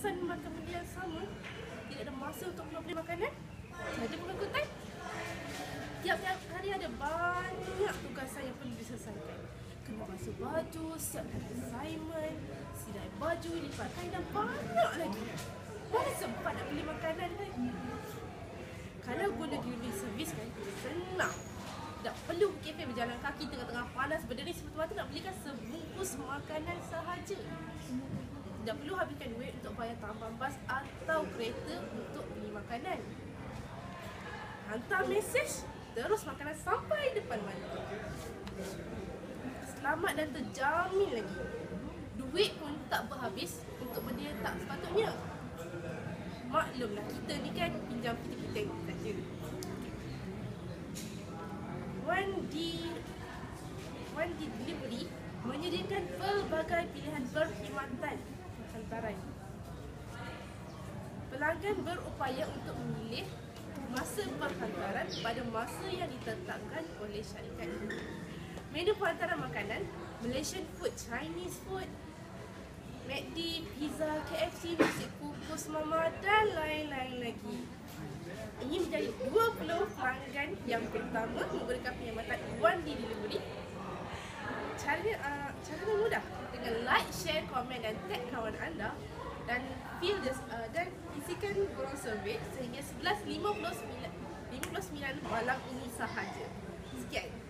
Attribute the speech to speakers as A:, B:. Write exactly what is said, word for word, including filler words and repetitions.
A: bosan makan benda yang sama, tidak ada masa untuk membeli makanan, jadi pengangkutan. Tiap-tiap hari ada banyak tugasan yang perlu diselesaikan. Kena basuh baju, siapkan assignment, sidai baju, lipat kain dan banyak lagi. Mana sempat nak beli makanan kan? Kalau guna delivery service kan, senang. Tak perlu ke kafe berjalan kaki tengah-tengah panas berdiri semata-mata nak belikan sebungkus makanan sahaja. Tak perlu habiskan duit untuk bayar tambang bas atau kereta untuk beli makanan. Hantar mesej, terus makanan sampai depan mata. Selamat dan terjamin lagi. Duit pun tak berhabis untuk benda yang tak sepatutnya. Maklumlah, kita ni kan pinjam kita-kita saja. One D One D Delivery menyediakan pelbagai pilihan perkhidmatan hantaran. Pelanggan berupaya untuk memilih masa perhantaran pada masa yang ditetapkan oleh syarikat. Menu penghantaran makanan, Malaysian food, Chinese food, McD, pizza, K F C, nasi kukus mama dan lain-lain lagi. Ini menjadi dua puluh pelanggan yang pertama memberikan perkhidmatan One D Delivery. Caranya, uh, caranya mudah, dengan like, share, komen dan tag kawan anda dan fill this, uh, dan isikan borang survey sehingga sebelas lima puluh sembilan malam ini sahaja. Sekian.